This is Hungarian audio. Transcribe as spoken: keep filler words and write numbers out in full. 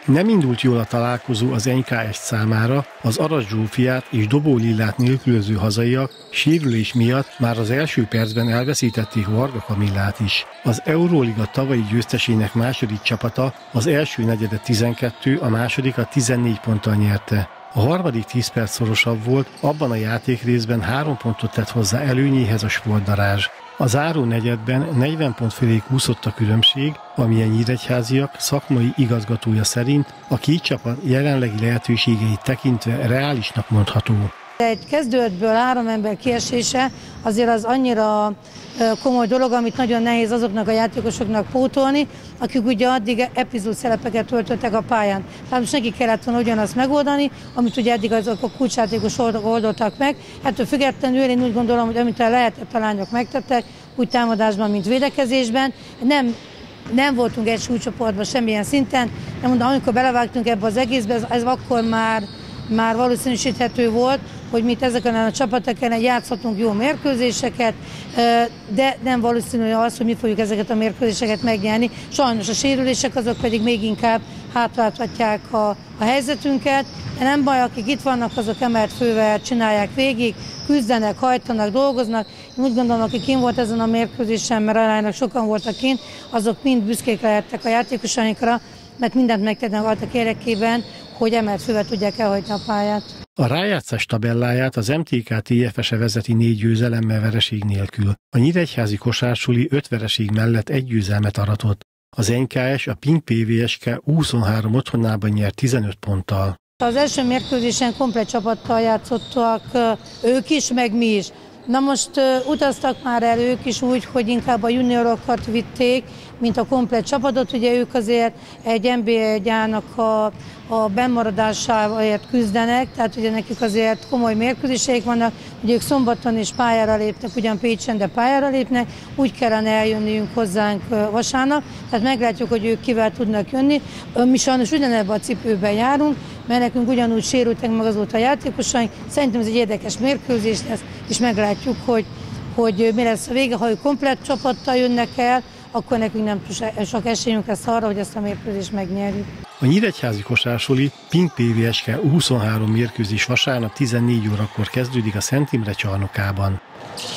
Nem indult jól a találkozó az en ká es számára, az Arasz Zsófiát és Dobó Lillát nélkülöző hazaiak sérülés miatt már az első percben elveszítették Varga Kamillát is. Az Euróliga tavalyi győztesének második csapata az első negyedet tizenkettő, a másodikat tizennégy ponttal nyerte. A harmadik tíz perc szorosabb volt, abban a játékrészben három pontot tett hozzá előnyéhez a Sportdarázs. A záró negyedben negyven pont fölé úszott a különbség, ami a nyíregyháziak szakmai igazgatója szerint a két csapat jelenlegi lehetőségeit tekintve reálisnak mondható. Egy kezdőből három ember kiesése azért az annyira komoly dolog, amit nagyon nehéz azoknak a játékosoknak pótolni, akik ugye addig epizód szerepeket töltöttek a pályán. Tehát most neki kellett volna ugyanazt megoldani, amit ugye eddig azok a kulcsjátékos oldottak meg. Ettől függetlenül én úgy gondolom, hogy amit lehetett, a lányok megtettek, úgy támadásban, mint védekezésben. Nem Nem voltunk egy súlycsoportban semmilyen szinten, de mondom, amikor belevágtunk ebbe az egészbe, ez, ez akkor már, már valószínűsíthető volt, hogy mi ezeken a csapatokon játszhatunk jó mérkőzéseket, de nem valószínű az, hogy mi fogjuk ezeket a mérkőzéseket megnyerni. Sajnos a sérülések azok pedig még inkább hátráltatják a, a helyzetünket, de nem baj, akik itt vannak, azok emelt fővel csinálják végig, küzdenek, hajtanak, dolgoznak. Én úgy gondolom, akik kint volt ezen a mérkőzésen, mert aránylag sokan voltak kint, azok mind büszkék lehettek a játékosainkra, mert mindent megtettek annak érdekében, hogy emelt fővel tudják elhagyni a pályát. A rájátszás tabelláját az em té ká té ef es-e vezeti négy győzelemmel vereség nélkül. A nyíregyházi kosársuli öt vereség mellett egy győzelmet aratott. Az en ká es a Pink pé vé es ká U huszonhárom otthonában nyert tizenöt ponttal. Az első mérkőzésen komplett csapattal játszottak ők is, meg mi is. Na most uh, utaztak már el ők is úgy, hogy inkább a juniorokat vitték, mint a komplett csapatot. Ugye ők azért egy en bé egy-ának a, a bennmaradásáért küzdenek, tehát ugye nekik azért komoly mérkőzéseik vannak. Ugye ők szombaton is pályára lépnek, ugyan Pécsen, de pályára lépnek, úgy kellene eljönniünk hozzánk uh, vasárnap, tehát meglátjuk, hogy ők kivel tudnak jönni. Mi sajnos ugyanebben a cipőben járunk, mert nekünk ugyanúgy sérültek meg azóta a játékosaink. Szerintem ez egy érdekes mérkőzés lesz, és meglátjuk, hogy, hogy mi lesz a vége. Ha ők komplett csapattal jönnek el, akkor nekünk nem sok esélyünk lesz arra, hogy ezt a mérkőzést megnyerjük. A nyíregyházi kosársuli Pink pé vé es ká U huszonhárom mérkőzés vasárnap tizennégy órakor kezdődik a Szent Imre csarnokában.